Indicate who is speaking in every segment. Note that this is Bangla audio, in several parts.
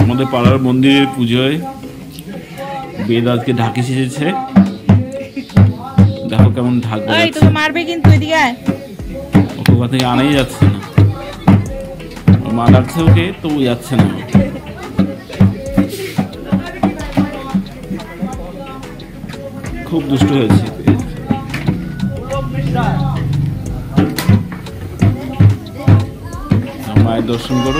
Speaker 1: আমাদের পাড়ার মন্দিরের পুজোয় বেদ আজকে ঢাকি সেজেছে। দেখো কেমন ঢাক বাজাচ্ছে।
Speaker 2: তোকে মারবে কিন্তু, এদিকে আয়।
Speaker 1: ওকে ওখান থেকে আনাই যাচ্ছে না, মা ডাকছে ওকে তো যাচ্ছে না। খুব দুষ্ট হয়েছে। মায়ের দর্শন করো।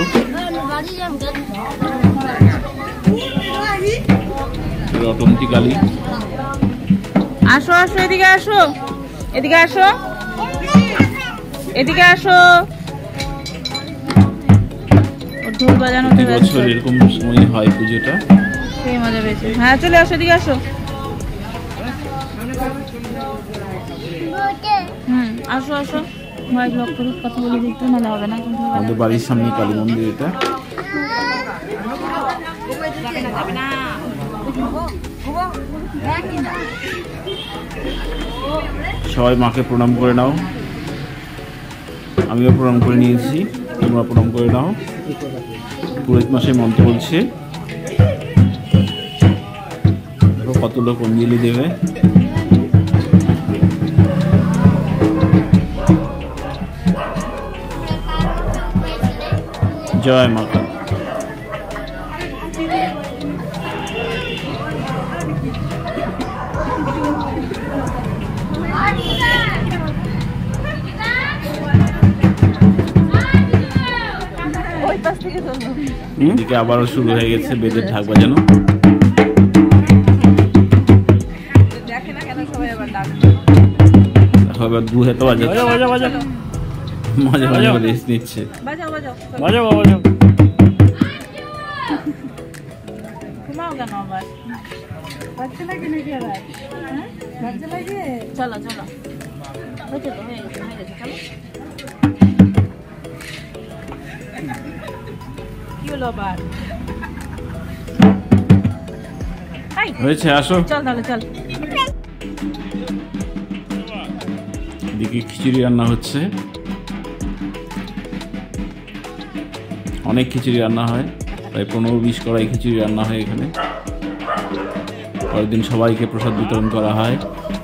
Speaker 1: রটন্তী কালী।
Speaker 2: আসো আসো, এদিকে আসো, এদিকে আসো, এদিকে আসো। ঢোল বাজানো তো
Speaker 1: বছর এরকম সময় হয় পুজোটা,
Speaker 2: সেই মজা পেয়েছে। হ্যাঁ চলে আসো, এদিকে আসো। আসো আসো, ভাই ব্লগ করি, কথা বলে দিতে নাহলে হবে না।
Speaker 1: আমাদের বাড়ির সামনে কালী মন্দির এটা। সবাই মাকে প্রণাম করে নাও, আমিও প্রণাম করে নিয়েছি, তোমরা প্রণাম করে নাও। পুরোহিত মাসে মন্ত্র বলছে, কত লোক অঞ্জলি দেবে। জয় মা কালী। এদিকে আবারও শুরু হয়ে গেছে বেদের ঢাক বাজানো। এবার দু হাতে বাজাচ্ছে, মজা মজা করে রেস্ট নিচ্ছে।
Speaker 2: চলো চলো, কি হলো আবার?
Speaker 1: হয়েছে, আসো।
Speaker 2: চল তাহলে চল।
Speaker 1: এদিকে খিচুড়ি রান্না হচ্ছে, অনেক খিচুড়ি রান্না হয়, প্রায় 15-20 কড়াই খিচুড়ি রান্না হয় এখানে। পরের দিন সবাইকে প্রসাদ বিতরণ করা হয়।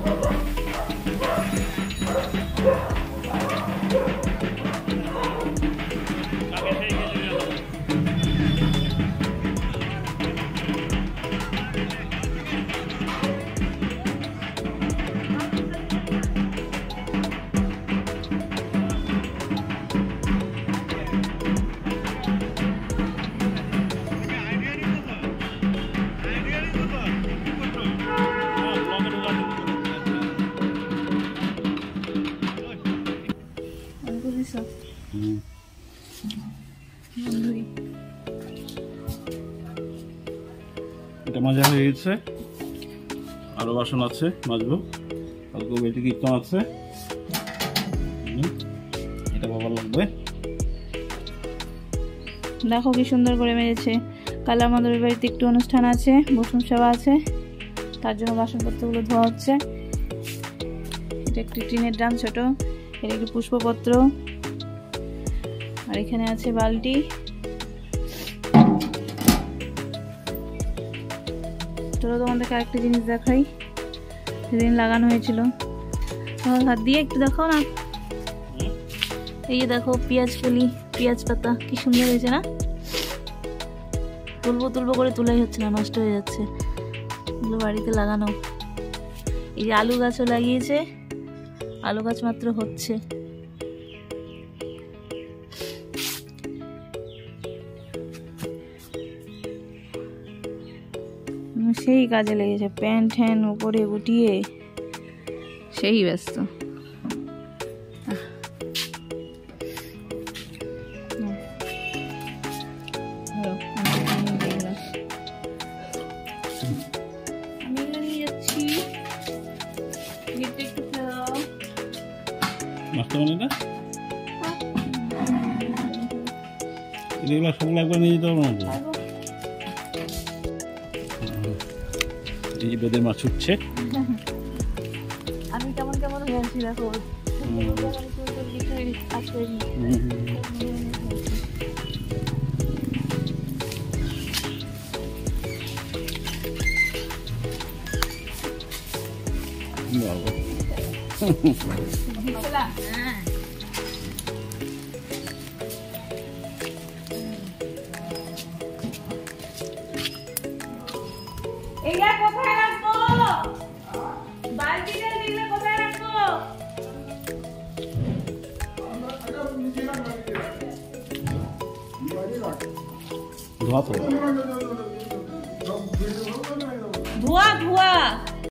Speaker 1: এটা মজা হয়ে গেছে, আরো বাসন আছে মাজবো। কালকে বেটি কীর্তন আছে, এটা বাবা লাগবে।
Speaker 2: দেখো কি সুন্দর করে মেরেছে। কাল আমাদের বাড়িতে একটু অনুষ্ঠান আছে, বসুন সেবা আছে, তার জন্য বাসনপত্রগুলো ধোয়া হচ্ছে। এটা একটি টিনের ড্রাম ছোট, এটা একটি পুষ্পপত্র, আর এখানে আছে বালতি। চলো তোমাদেরকে আরেকটা জিনিস দেখাই, সেদিন লাগানো হয়েছিল। হাত দিয়ে একটু দেখাও না। এই যে দেখো পেঁয়াজ কলি, পেঁয়াজ পাতা, কি সুন্দর হয়েছে না? তুলবো তুলবো করে তোলাই হচ্ছে না, নষ্ট হয়ে যাচ্ছে। এগুলো বাড়িতে লাগানো। এই যে আলু গাছও লাগিয়েছে, আলু গাছ মাত্র হচ্ছে। সেই কাজে লেগেছে, প্যান্ট হ্যান উপরে গুটিয়ে সেই ব্যস্ত।
Speaker 1: সবগুলো একবার নিয়ে যেতে পারবো না। বেদের মাছ উঠছে,
Speaker 2: আমি কেমন কেমন হয়ে আছি দেখো। এইটা কোথায় রাখবো? বালতিটা দিলে কোথায় রাখবো?
Speaker 1: ধোয়া তো
Speaker 2: ধোয়া ধোয়া